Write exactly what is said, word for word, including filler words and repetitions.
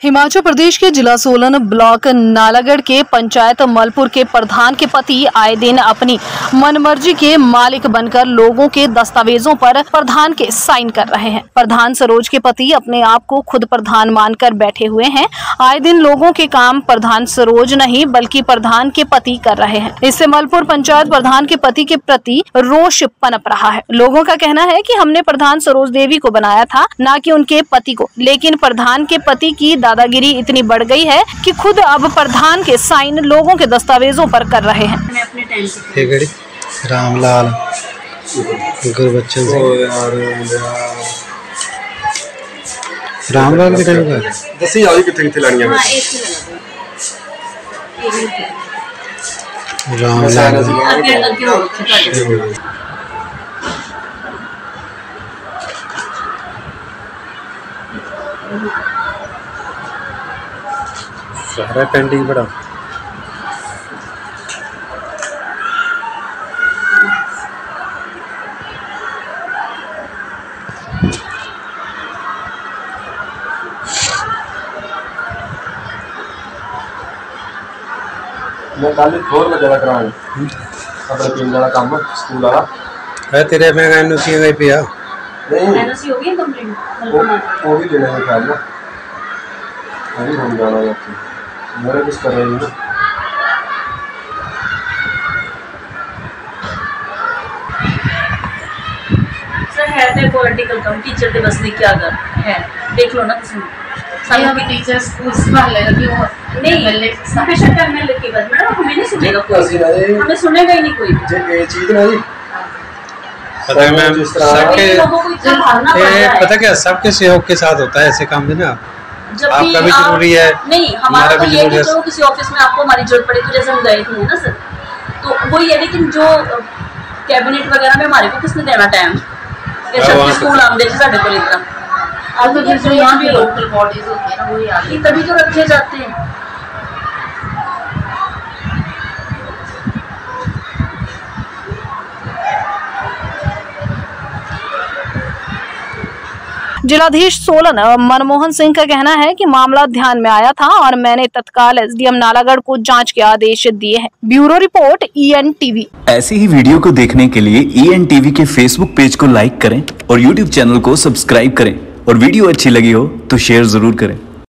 हिमाचल प्रदेश के जिला सोलन ब्लॉक नालागढ़ के पंचायत मलपुर के प्रधान के पति आए दिन अपनी मनमर्जी के मालिक बनकर लोगों के दस्तावेजों पर प्रधान के साइन कर रहे हैं। प्रधान सरोज के पति अपने आप को खुद प्रधान मानकर बैठे हुए हैं। आए दिन लोगों के काम प्रधान सरोज नहीं बल्कि प्रधान के पति कर रहे हैं। इससे मलपुर पंचायत प्रधान के पति के प्रति रोष पनप रहा है। लोगों का कहना है कि हमने प्रधान सरोज देवी को बनाया था, न कि उनके पति को, लेकिन प्रधान के पति की दादागिरी इतनी बढ़ गई है कि खुद अब प्रधान के साइन लोगों के दस्तावेजों पर कर रहे हैं। रामलाल गुरबच्चन रामलाल की टैंक है दसी आज कितने कितने लानियां हैं रामलाल आगे आगे हो सारा पेंडिंग बड़ा मैं कल फोर में जरा कराऊं अपने पिंड वाला काम स्कूल वाला है तेरे में एनओसी गई पिया नहीं एनओसी हो गई कंप्लीट वो भी देना है ख्याल में अभी हम जाना है मेरे कुछ कर रहे हैं सर है तो पॉलिटिकल कम टीचर के बस नहीं क्या कर है देख लो ना किसी सालों की टीचर स्कूल संभाल लेगा कि वो नहीं स्पेशल टाइम में लेके बस मैडम हमें नहीं सुनेगा कोई, हमें सुनेगा ही नहीं कोई ये चीज ना जी पता है मैम सबके ये पता क्या सबके सहयोग के साथ होता है ऐसे काम में ना आपका भी जरूरी है नहीं हमारा भी जरूरी है। किसी ऑफिस में आपको हमारी जरूरत पड़ी तो जैसे हम गए थे ना सर तो वो ये लेकिन जो कैबिनेट वगैरह में हमारे को किसने देना टाइम सबके स्कूल आमदे साढ़े को इतना अब तो जो यहाँ भी लोकल बॉडीज होती है ना वो आगे तभी तो रखे जाते हैं। जिलाधीश सोलन मनमोहन सिंह का कहना है कि मामला ध्यान में आया था और मैंने तत्काल एसडीएम नालागढ़ को जांच के आदेश दिए हैं। Bureau report EN TV. ऐसी ही वीडियो को देखने के लिए ईएन टीवी के फेसबुक पेज को लाइक करें और यूट्यूब चैनल को सब्सक्राइब करें और वीडियो अच्छी लगी हो तो शेयर जरूर करें।